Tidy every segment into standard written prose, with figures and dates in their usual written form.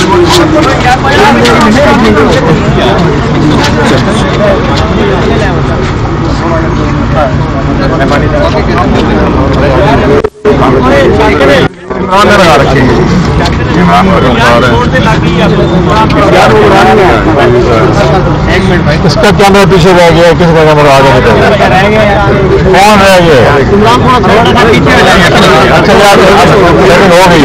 इसका कैमरा पीछे रह गया, किसका कैमरा आगे निकल गया? कौन रह गया? अच्छा यार हो गई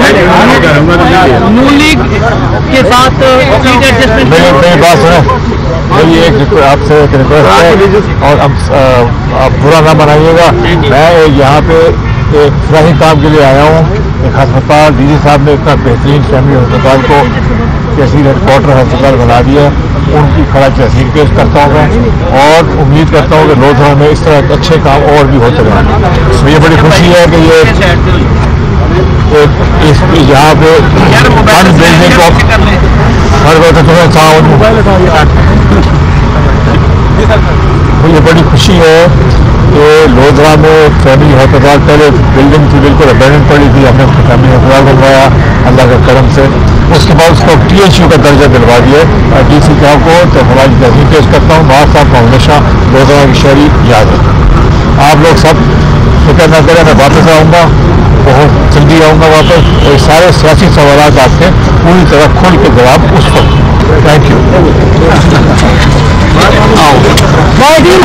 के साथ मेरी बात सुने, मेरी एक आपसे एक रिक्वेस्ट है और आप बुरा ना बनाइएगा। मैं यहाँ पे एक सही काम के लिए आया हूँ। एक अस्पताल डीजी साहब ने इतना बेहतरीन फैमिली अस्पताल को तहसील हेडक्वार्टर अस्पताल बना दिया, उनकी खड़ा तहसील पेश करता हूँ मैं और उम्मीद करता हूँ कि लोधरा में इस तरह अच्छे काम और भी होते रहें। मुझे बड़ी खुशी है कि ये यहाँ पे फंड बिल्डिंग को हर वक्त तुम्हें मुझे बड़ी खुशी है कि लोधरा में फैमिली अस्पताल पहले बिल्डिंग थी, बिल्कुल अबैंडन पड़ी थी, हमने उसको फैमिली अस्पताल बनवाया अल्लाह के करम से। उसके बाद उसको THU का दर्जा दिलवा दिया DC साहब को। तो हमारी तहसील पेश करता हूँ, बात साहब को हमेशा लोधरा की शहरी याद है। आप लोग सब फिक्र न करें, मैं वापस आऊँगा, बहुत जल्दी आऊँगा वापस। और सारे सियासी सवाल आपके पूरी तरह खुल के जवाब उस वक्त। Thank you.